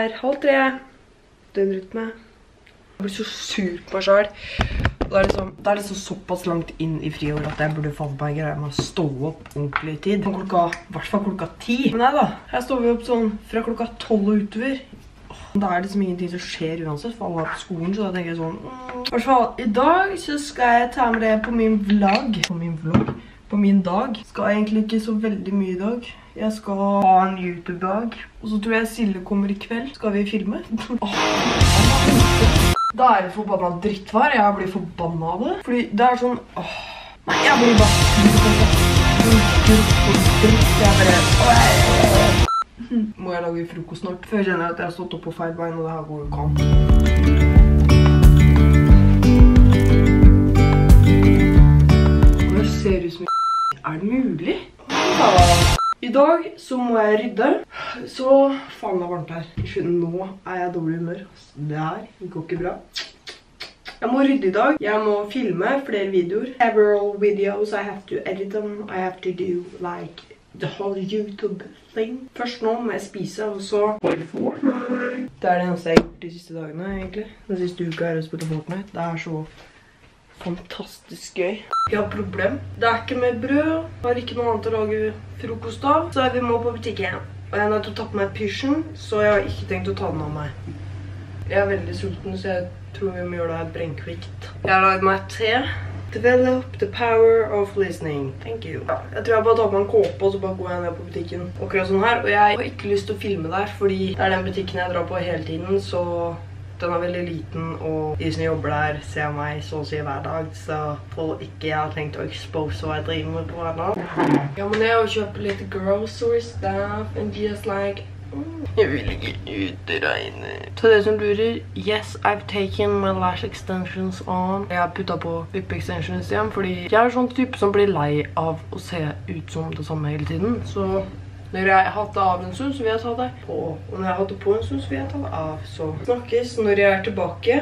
2:30. Døgnrytme. Jeg blir så sur på meg selv. Det er liksom såpass langt inn i friår at jeg burde falle på en greie med å stå opp ordentlig i tid. I hvert fall klokka 10. Men nei da, jeg står opp sånn fra klokka 12 og utover. Da er det liksom ingenting som skjer uansett, for alle er på skolen, så da tenker jeg sånn I hvert fall, i dag så skal jeg ta med det på min vlogg. På min dag. Skal egentlig ikke så veldig mye i dag. Jeg skal ha en YouTube-dag. Og så tror jeg Sille kommer i kveld. Skal vi filme? Da er det forbanna drittvær. Jeg blir forbanna av det. Fordi det er sånn nei, jeg blir bare må jeg lage frokost snart? Før jeg kjenner at jeg har stått opp på feil bein, og det her går jo ikke an. Det ser ut som er det mulig? I dag så må jeg rydde. Så faen det er varmt her. Nå er jeg dårlig humør. Det her går ikke bra. Jeg må rydde i dag. Jeg må filme flere videoer. Several videos. I have to edit them. I have to do like the whole YouTube thing. Først nå må jeg spise, og så det er det eneste jeg har gjort de siste dagene, egentlig. Den siste uka er å spille Fortnite. Det er så fantastisk gøy. Jeg har et problem. Det er ikke med brød. Jeg har ikke noe annet å lage frokost av. Så vi må på butikken. Og jeg har nødt til å ta på meg pysjen, så jeg har ikke tenkt å ta den av meg. Jeg er veldig sulten, så jeg tror vi må gjøre det her brennkvikt. Jeg har laget meg te. Develop the power of listening. Thank you. Ja, jeg tror jeg bare tar på meg en kåpe, og så bare går jeg ned på butikken. Akkurat sånn her. Og jeg har ikke lyst til å filme der, fordi det er den butikken jeg drar på hele tiden, så den er veldig liten, og de som jobber der ser meg så å si hver dag, så for ikke jeg har tenkt å expose hva jeg driver med på hver dag. Jeg må ned og kjøpe litt grocery stuff, and just like jeg vil ikke ut i regnet. Så det som lurer, yes, I've taken my lash extensions on. Jeg har puttet på lip extensions igjen, fordi jeg er sånn type som blir lei av å se ut som det samme hele tiden. Så når jeg har hatt det av en stund, så vil jeg ta det på. Og når jeg har hatt det på en stund, så vil jeg ta det av. Så snakkes når jeg er tilbake.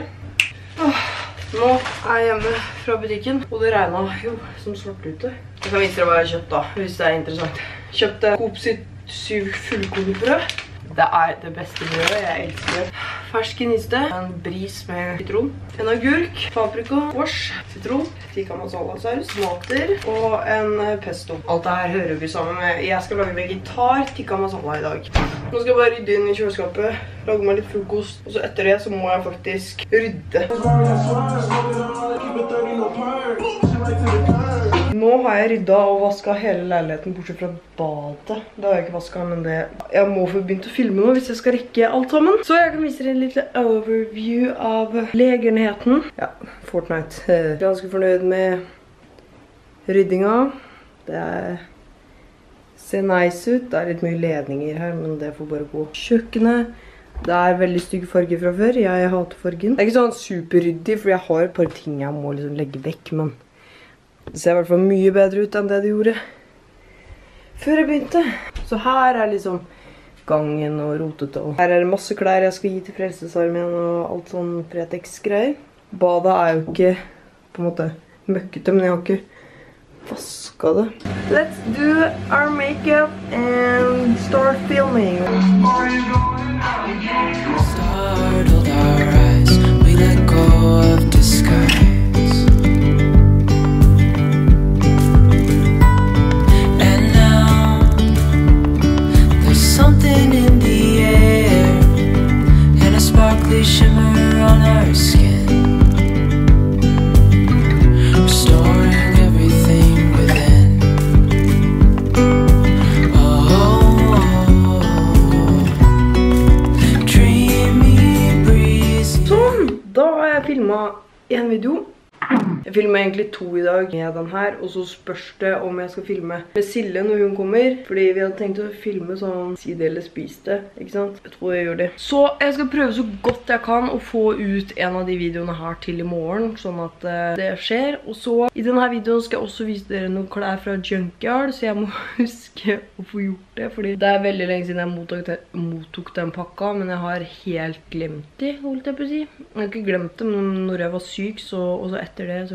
Nå er jeg hjemme fra butikken, og det regnet jo som svart ute. Jeg kan vise dere hva jeg har kjøpt da, hvis det er interessant. Kjøpte Coop sitt 7 fullkornbrød. Det er det beste brødet, jeg elsker det. Fersk gniste, en bris med citron, en agurk, paprika, squash, citron, tikka masala saus, tomater og en pesto. Alt det her hører vi sammen med. Jeg skal lage vegetar tikka masala i dag. Nå skal jeg bare rydde inn i kjøleskapet, lage meg litt frokost, og så etter det så må jeg faktisk rydde. Nå har jeg ryddet og vasket hele leiligheten bortsett fra badet. Det har jeg ikke vasket, men det... Jeg må få begynt å filme nå hvis jeg skal rekke alt sammen. Så jeg kan vise dere en liten overview av legenheten. Ja, Fortnite. Jeg er ganske fornøyd med ryddinga. Det ser nice ut. Det er litt mye ledninger her, men det får bare gå. Kjøkkenet. Det er veldig stygg farge fra før. Jeg hater fargen. Det er ikke sånn superryddig, for jeg har et par ting jeg må liksom legge vekk, men... Det ser i hvert fall mye bedre ut enn det det gjorde før jeg begynte. Så her er liksom gangen og rotete. Og her er det masse klær jeg skal gi til Frelsesarmeen og alt sånn Fretex-greier. Badet er jo ikke på en måte møkkete, men jeg har ikke vasket det. Let's do our makeup and start filming. Startled our eyes, we let go of disguise. Something in the air and a sparkly shimmer on our skin, restoring everything within. Dreamy breeze. Sånn, da har jeg filmet en video. Jeg filmer egentlig 2 i dag med den her, og så spørs det om jeg skal filme med Sille når hun kommer, fordi vi hadde tenkt å filme sånn side eller spiste, ikke sant? Jeg tror jeg gjør det. Så jeg skal prøve så godt jeg kan å få ut en av de videoene her til i morgen, sånn at det skjer. Og så i denne videoen skal jeg også vise dere noen klær fra Junkyard, så jeg må huske å få gjort det, fordi det er veldig lenge siden jeg mottok den pakka, men jeg har helt glemt det, holdt jeg på å si. Jeg har ikke glemt det, men når jeg var syk, og så etter det så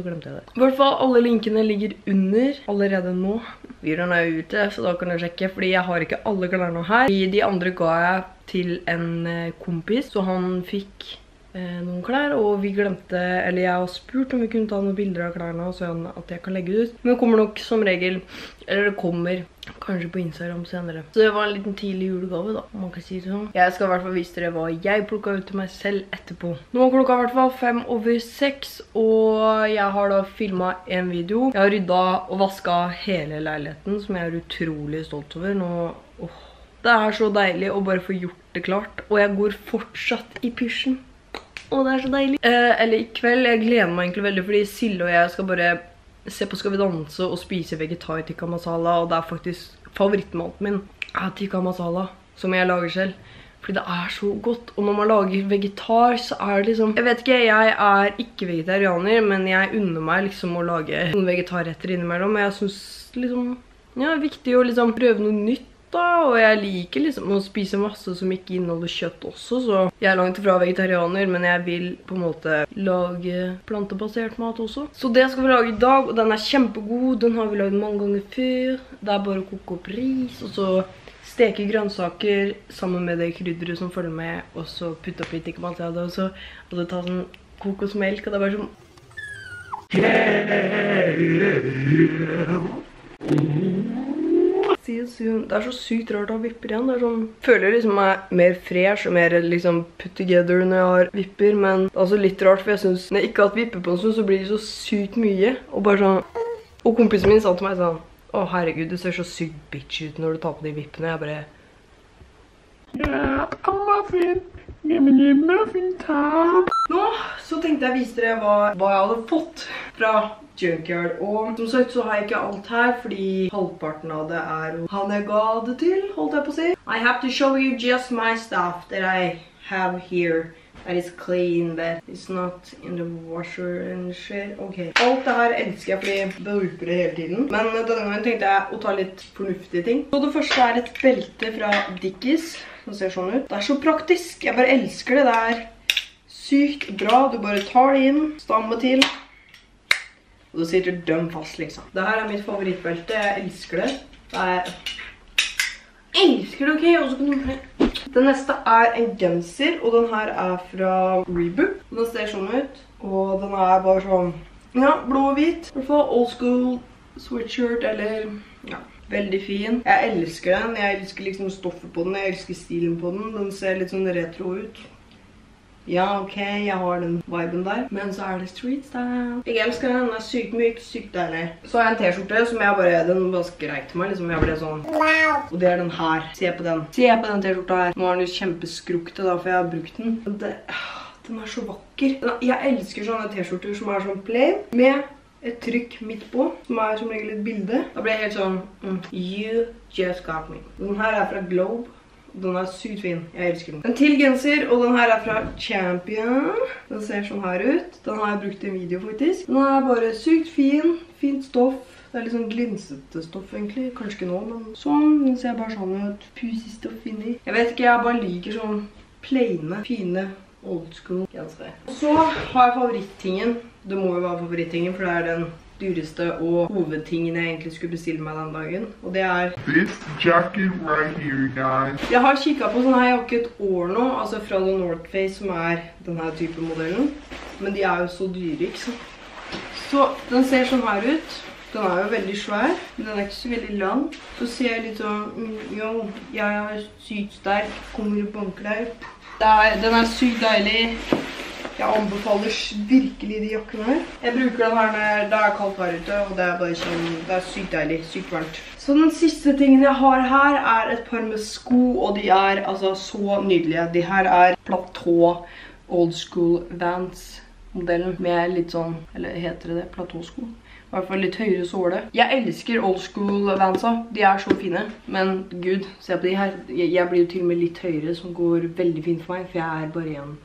glemte jeg det. I hvert fall, alle linkene ligger under allerede nå. Videoen er ute, så da kan du sjekke, fordi jeg har ikke alle klærne her. De andre ga jeg til en kompis, så han fikk noen klær, og vi glemte, eller jeg har spurt om vi kunne ta noen bilder av klærne, og så at jeg kan legge det ut. Men det kommer nok som regel, eller det kommer kanskje på Instagram senere. Så det var en liten tidlig julegave da, om man kan si det sånn. Jeg skal i hvert fall vise dere hva jeg plukket ut til meg selv etterpå. Nå er klokka i hvert fall 5:05, og jeg har da filmet en video. Jeg har ryddet og vasket hele leiligheten, som jeg er utrolig stolt over. Nå, det er så deilig å bare få gjort det klart, og jeg går fortsatt i pysjen. Å, det er så deilig. Eller i kveld, jeg gleder meg egentlig veldig, fordi Sille og jeg skal bare se på Skal vi danse og spise vegetar tikka masala, og det er faktisk favorittmaten min er tikka masala, som jeg lager selv. Fordi det er så godt, og når man lager vegetar, så er det liksom... Jeg vet ikke, jeg er ikke vegetarianer, men jeg unner meg liksom å lage noen vegetarretter innimellom. Jeg synes liksom, ja, det er viktig å liksom prøve noe nytt. Og jeg liker liksom å spise masse som ikke inneholder kjøtt også, så jeg er langt ifra vegetarianer, men jeg vil på en måte lage plantebasert mat også. Så det skal vi lage i dag, og den er kjempegod. Den har vi laget mange ganger før. Det er bare å koke opp ris, og så steke grønnsaker sammen med det krydderet som følger med, og så putte opp litt tikka masala, og så ta sånn kokosmelk, og det er bare sånn... Det er så sykt rart å ha vipper igjen. Det er sånn, føler liksom jeg er mer fresh og mer liksom put together når jeg har vipper, men det er altså litt rart, for jeg synes når jeg ikke har hatt vipper på en stund, så blir det så sykt mye, og bare sånn, og kompisen min sa til meg sånn, å herregud, du ser så sykt bitch ut når du tar på de vippene. Jeg bare, ja, muffin, give me muffin time. Nå så tenkte jeg vise dere hva jeg hadde fått fra Junkyard, og som sagt så har jeg ikke alt her, fordi halvparten av det er han jeg ga det til, holdt jeg på å si. I have to show you just my stuff that I have here. That is clean, that is not in the washer and shit. Ok. Alt det her elsker jeg, fordi jeg bruker det hele tiden. Men denne gangen tenkte jeg å ta litt fornuftige ting. Så det første er et belte fra Dickies, som ser sånn ut. Det er så praktisk, jeg bare elsker det. Det er sykt bra, du bare tar det inn, stammer til. Og da sitter døm fast, liksom. Dette er mitt favorittbelte. Jeg elsker det. Jeg elsker det, ok? Og så kan du... Den neste er en genser, og den her er fra Reebok. Den ser sånn ut, og den er bare sånn, ja, blå og hvit. I hvert fall old school sweatshirt, eller, ja, veldig fin. Jeg elsker den. Jeg elsker liksom stoffet på den. Jeg elsker stilen på den. Den ser litt sånn retro ut. Ja, ok, jeg har den viben der. Men så er det street style. Jeg elsker den, den er sykt myk, sykt deilig. Så har jeg en t-skjorte som jeg bare, den bare skrek til meg, liksom jeg ble sånn. Wow! Og det er den her. Se på den. Se på den t-skjorta her. Nå er den jo kjempeskrukte da, for jeg har brukt den. Den er så vakker. Jeg elsker sånne t-skjorter som er sånn plain, med et trykk midt på, som er som regel et bilde. Da blir jeg helt sånn, you just got me. Den her er fra Globe. Den er sykt fin. Jeg elsker den. En til genser, og den her er fra Champion. Den ser sånn her ut. Den har jeg brukt i en video faktisk. Den er bare sykt fin. Fint stoff. Det er litt sånn glinsete stoff egentlig. Kanskje ikke nå, men sånn. Den ser bare sånn ut. Pussy stoff inni. Jeg vet ikke, jeg bare liker sånn plaine, fine, old school gensere. Så har jeg favorittingen. Det må jo være favorittingen, for det er den dyreste og hovedtingen jeg egentlig skulle bestille meg den dagen. Og det er this jacket right here, guys. Jeg har kikket på sånne her jakke et år nå, altså fra The North Face, som er denne type modellen. Men de er jo så dyre, ikke sant? Så den ser sånn her ut. Den er jo veldig svær, men den er ikke så veldig lang. Så ser jeg litt sånn, jo, jeg er sykt sterk, kommer og banker deg. Den er sykt deilig. Jeg anbefaler virkelig de jakkene her. Jeg bruker den her når det er kaldt her ute, og det er bare sånn, det er sykt deilig, sykt varmt. Så den siste tingen jeg har her er et par med sko, og de er altså så nydelige. De her er platå old school Vans modellen med litt sånn, eller heter det platåsko? I hvert fall litt høyere såle. Jeg elsker old school Vansa. De er så fine. Men gud, se på de her. Jeg blir jo til og med litt høyere, som går veldig fint for meg, for jeg er bare igjen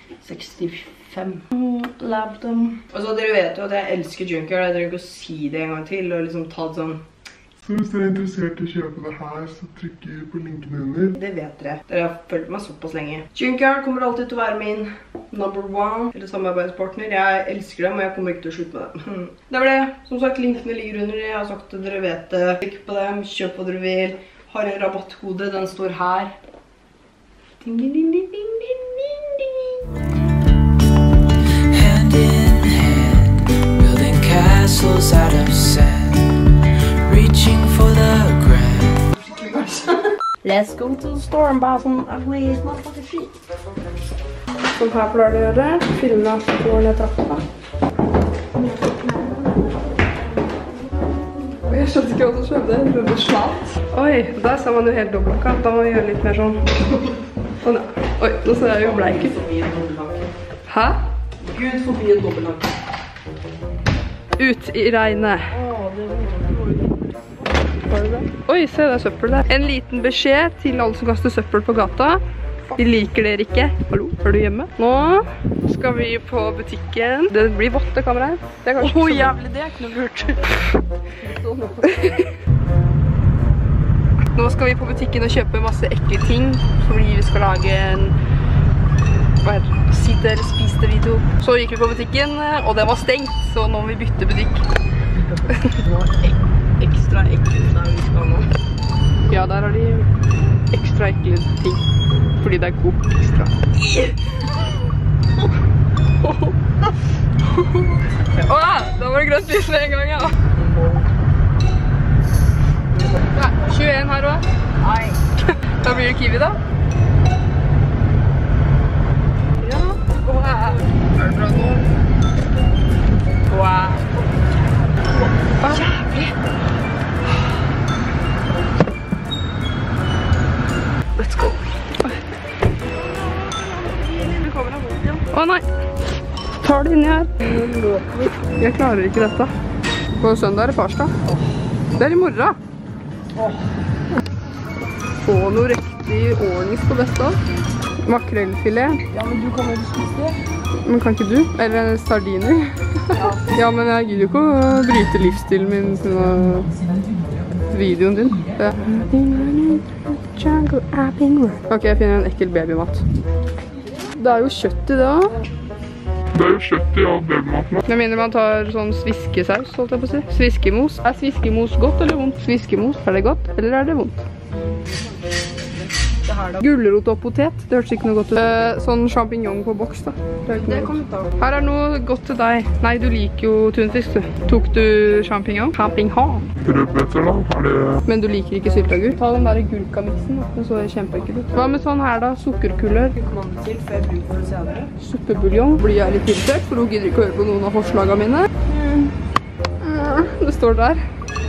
65. Love them. Og så dere vet jo at jeg elsker Junkyard. Jeg trenger ikke å si det en gang til, og liksom ta det sånn Så hvis dere er interessert i å kjøpe det her, så trykker på linken under. Det vet dere. Dere har følt meg såpass lenge. Junkyard kommer alltid til å være min #1, eller samarbeidspartner. Jeg elsker dem, og jeg kommer ikke til å slutte med dem. Det var det. Som sagt, linkene ligger under. Jeg har sagt at dere vet det. Klikk på dem, kjøp hva dere vil. Har en rabattkode, den står her. Ding, ding, ding, ding, ding, ding, ding. Hand in hand, building castles out of sand, reaching for the ground. Let's go to the store and buy some ugly motherfucking shit. Som her pleier det å gjøre. Filme at det går ned trappa. Jeg skjønte ikke hva som skjedde. Det slatt. Oi, der ser man jo helt dobbeltklart. Da må vi gjøre litt mer sånn. Sånn, ja. Oi, nå ser jeg jo bleik ut. Hæ? Gud forbi en dobbeltlank. Ut i regnet. Oi, se det er søppel der. En liten beskjed til alle som kaster søppel på gata. Vi liker dere ikke. Hallo, er du hjemme? Nå skal vi på butikken. Det blir vått, det kameraet. Det er kanskje ikke så jævlig, det er ikke noe lurt. Nå skal vi på butikken og kjøpe masse ekle ting, fordi vi skal lage en sitte eller spise det video. Så gikk vi på butikken, og det var stengt, så nå må vi bytte butikk. Det var ekstra ekle der vi skal nå. Ja, der har de ekstra ekle ting, fordi det er god ekstra. Åh, da var det grønt lys med en gang, ja. Ja, 21 her også. Nei. Da blir det kiwi da. Ja. Wow. Er det bra nå? Wow. Jævlig. Let's go. Å nei. Tar det inni her. Jeg klarer ikke dette. På søndag er det farsdag. Det er i morgen. Få noe riktig ordnings på dette. Makrellfilet. Ja, men du kan jo spise det. Men kan ikke du? Eller sardiner. Ja, men jeg gidder jo ikke å bryte livsstilen min til videoen din. Ok, jeg finner en ekkel babymat. Det er jo kjøtt i det også. Det er jo kjøtt i all babymaten. Jeg mener man tar sånn sviskesaus, holdt jeg på å si. Sviskemos. Er sviskemos godt eller vondt? Sviskemos, er det godt eller er det vondt? Gulrot og potet, det hørtes ikke noe godt ut. Sånn champignon på boks da. Det kan du ta. Her er noe godt til deg. Nei, du liker jo tunfisk du. Tok du champignon? Champignon. Rødbeter da, er det... Men du liker ikke sylteagurk? Ta den der gulkamiksen da, den så kjempeekkel ut. Hva med sånn her da? Sukkerkuller? Til før jeg bruker for å se det. Suppebuljong. Blir jeg litt irritert, for hun gidder ikke å høre på noen av forslagene mine. Det står der.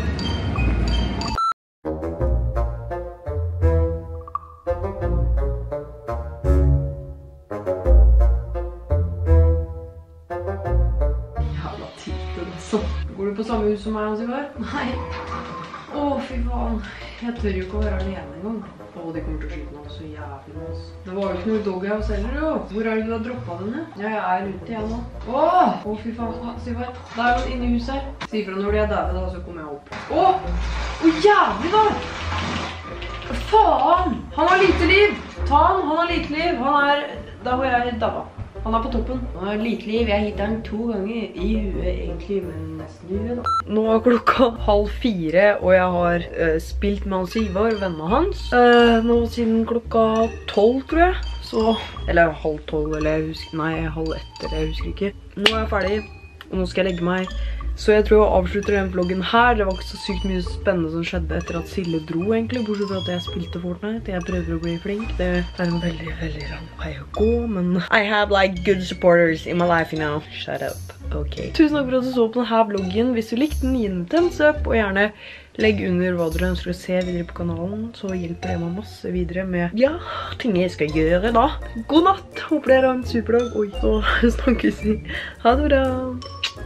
Går du på samme hus som meg, Hans Ivar? Nei. Åh, fy faen. Jeg tør jo ikke å være alene en gang. Åh, det kommer til å skyte meg så jævlig med oss. Det var jo ikke noe doghouse heller, jo. Hvor er det du har droppet denne? Ja, jeg er ute igjen nå. Åh, fy faen, Hans Ivar. Det er jo inne i huset her. Si fra når de er døde da, så kommer jeg opp. Åh, jævlig da! Faen! Han har lite liv! Ta han har lite liv. Han er der hvor jeg dabba. Han er på toppen. Han har lite liv. Jeg hittet han 2 ganger i huet egentlig, men nesten i huet da. Nå er klokka 3:30, og jeg har spilt med Hans Ivar, vennene hans. Nå siden klokka 12, tror jeg. Så, eller 11:30, eller jeg husker, nei, 11:30, jeg husker ikke. Nå er jeg ferdig, og nå skal jeg legge meg. Så jeg tror jeg avslutter den vloggen her. Det var ikke så sykt mye spennende som skjedde etter at Silje dro egentlig, bortsett fra at jeg spilte Fortnite. Jeg prøver å bli flink. Det er en veldig, veldig lang vei å gå, men I have like good supporters in my life, you know. Shut up. Ok. Tusen takk for at du så på denne vloggen. Hvis du likte den, gi den en thumbs up, og gjerne legg under hva dere ønsker å se videre på kanalen, så hjelper det meg masse videre med, ja, ting jeg skal gjøre da. God natt! Håper dere har en super dag. Oi, så snakkes vi. Ha det bra!